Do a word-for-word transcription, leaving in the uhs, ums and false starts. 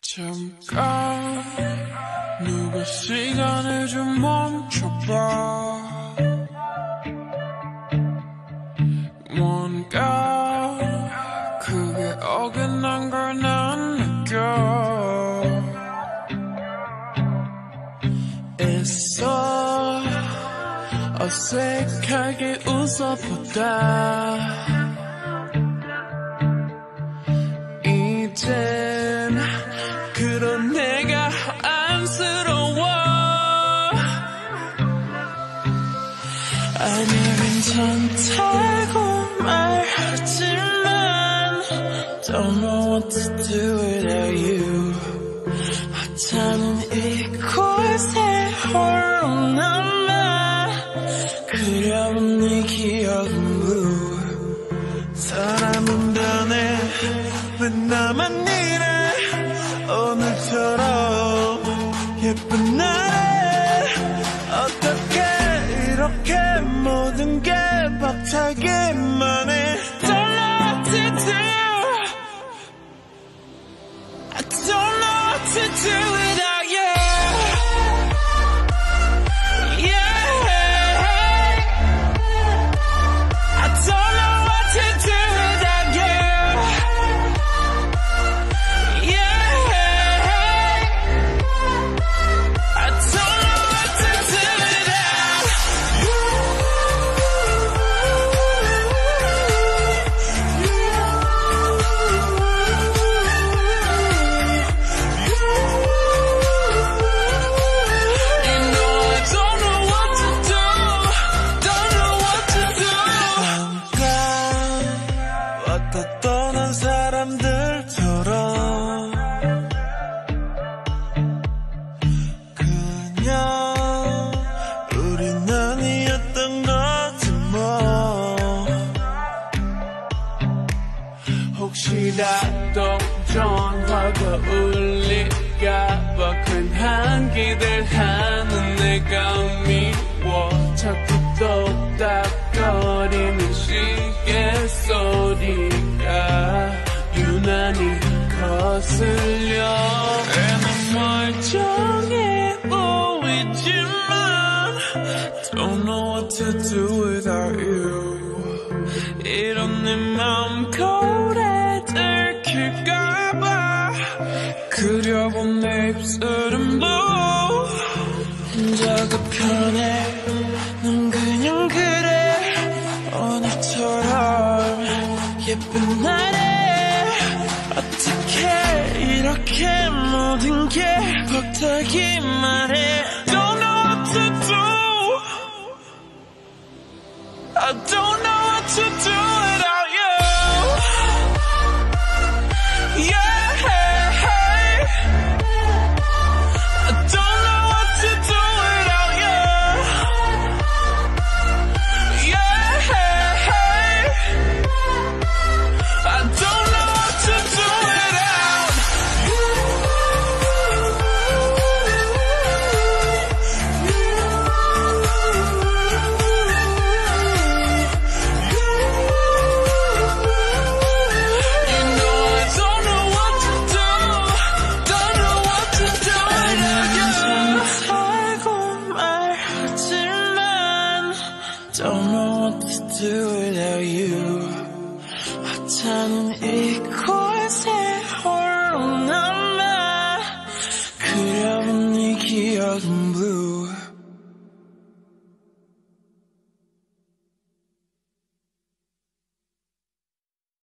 잠깐 누가 시간을 좀 멈춰봐. 뭔가 그게 어긋난 걸 난 느껴. 애써 어색하게 웃어보다 이젠 그런 내가 안쓰러워. 아니 괜찮다고 말하지만 Don't know what to do without you. 하찮은 이곳에 홀로 남아 그려본 네 기억은 blue. 사람은 변해 왜 나만 이래. 오늘처럼 예쁜 날에 어떻게 이렇게 모든 게 벅차기만 해. Don't know what to do. I don't know what to do without you. Yeah, I don't know what to do without you. 떠난 사람들처럼 그냥 우린 아니었던 거지 뭐. 혹시라도 전화가 울릴까봐 괜한 기대하는 내가 미워. 자꾸 똑딱거리는 시계 소리가 유난히 거슬려. 난 멀쩡해 보이지만 Don't know what to do without you. 이런 내 맘 거울에 들킬까봐 그려본 내 입술은 blue. 혼자가 편해 넌 그냥 그래. 오늘처럼 예쁜 날에 어떻게 이렇게 모든 게 벅차기만 해. Don't know what to do. I don't